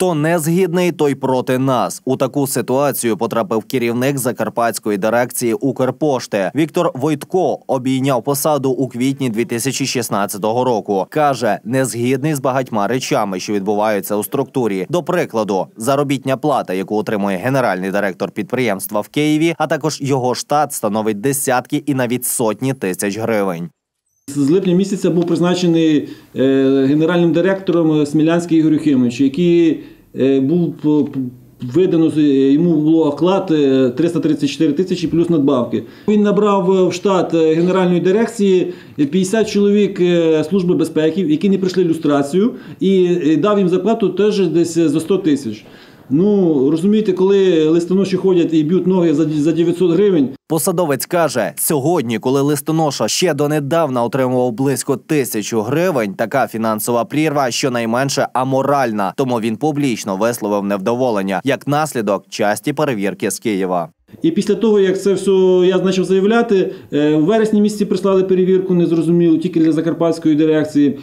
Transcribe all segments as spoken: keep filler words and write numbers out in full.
Хто не згідний, той проти нас. У таку ситуацію потрапив керівник Закарпатської дирекції Укрпошти. Віктор Войтко обійняв посаду у квітні дві тисячі шістнадцятого року. Каже, не згідний з багатьма речами, що відбуваються у структурі. До прикладу, заробітня плата, яку отримує генеральний директор підприємства в Києві, а також його штат становить десятки і навіть сотні тисяч гривень. З липня місяця був призначений генеральним директором Смілянський Ігор Юхимович, який був видано, йому було оклад триста тридцять чотири тисячі плюс надбавки. Він набрав в штат генеральної дирекції п'ятдесят чоловік служби безпеки, які не пройшли люстрацію, і дав їм зарплату теж десь за сто тисяч. Ну, розумієте, коли листоноші ходять і б'ють ноги за дев'ятсот гривень. Посадовець каже, сьогодні, коли листоноша ще донедавна отримував близько тисячу гривень, така фінансова прірва щонайменше аморальна. Тому він публічно висловив невдоволення, як наслідок часті перевірки з Києва. І після того, як це все я почав заявляти, в вересні місяці прислали перевірку, незрозуміло, тільки для Закарпатської дирекції.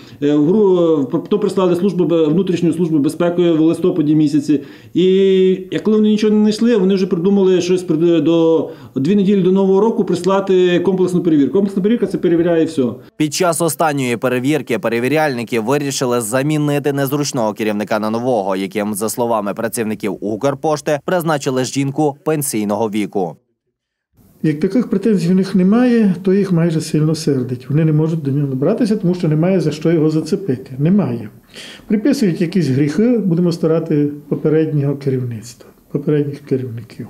То прислали службу, внутрішню службу безпеки в листопаді місяці. І коли вони нічого не знайшли, вони вже придумали щось до дві неділі до Нового року прислати комплексну перевірку. Комплексна перевірка – це перевіряє все. Під час останньої перевірки перевіряльники вирішили замінити незручного керівника на нового, яким, за словами працівників Укрпошти, призначили жінку пенсійного віку. Як таких претензій в них немає, то їх майже сильно сердить. Вони не можуть до нього добратися, тому що немає за що його зацепити. Немає. Приписують якісь гріхи, будемо старати попереднього керівництва, попередніх керівників.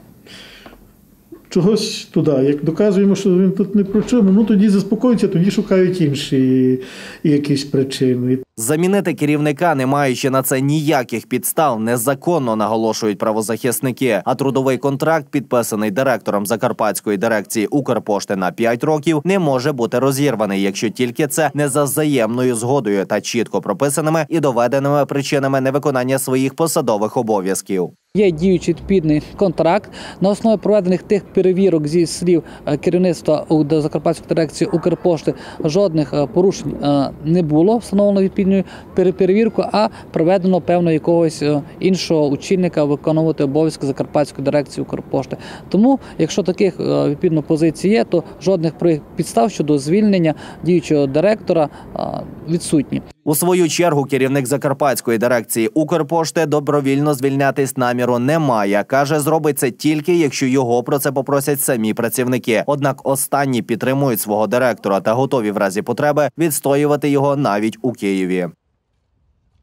Чогось туди. Як доказуємо, що він тут не про чому, ну тоді заспокоюються, тоді шукають інші якісь причини. Замінити керівника, не маючи на це ніяких підстав, незаконно, наголошують правозахисники. А трудовий контракт, підписаний директором Закарпатської дирекції Укрпошти на п'ять років, не може бути розірваний, якщо тільки це не за взаємною згодою та чітко прописаними і доведеними причинами невиконання своїх посадових обов'язків. Є діючий відповідний контракт. На основі проведених тих перевірок зі слів керівництва до Закарпатської дирекції Укрпошти жодних порушень не було встановлено відповідною перевірку, а проведено певно якогось іншого очільника виконувати обов'язки Закарпатської дирекції Укрпошти. Тому, якщо таких відповідно позицій є, то жодних підстав щодо звільнення діючого директора відсутні. У свою чергу керівник Закарпатської дирекції Укрпошти добровільно звільнятись наміру не має. Каже, зробить це тільки, якщо його про це попросять самі працівники. Однак останні підтримують свого директора та готові в разі потреби відстоювати його навіть у Києві.